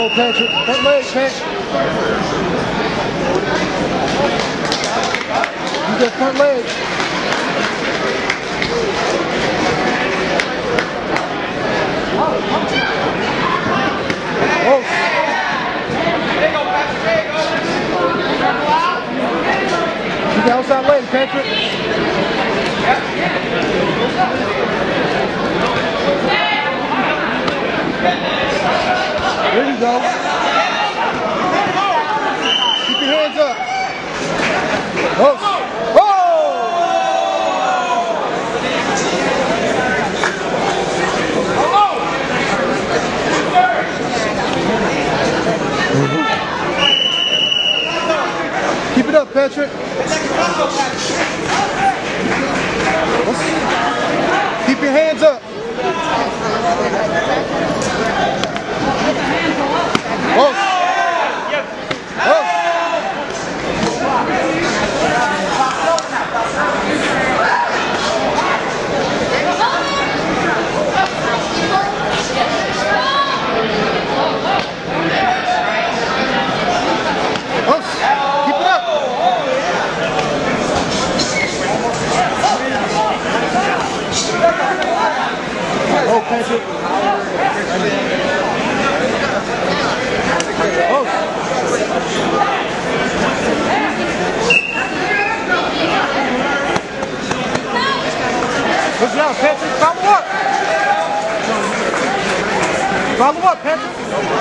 Go, Patrick. Front leg, Patrick. Use that front leg. Oh. Use the outside leg, Patrick. There you go. Keep your hands up. Oh. Oh. Keep it up, Patrick. Keep your hands up. Oh. Oh. Keep it up. Oh, Patrick. Oh. Good job, Patrick. Follow up. Follow up, Patrick.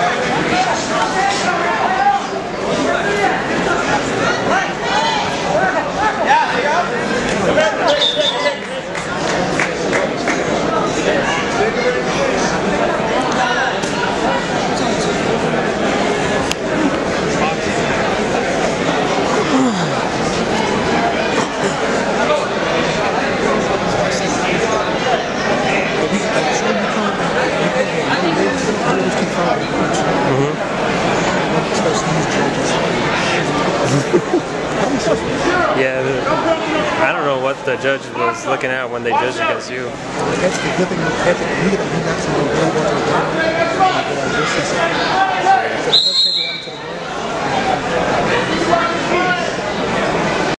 Yeah, I don't know what the judge was looking at when they judged against you. That's the good thing with Patrick. He got some really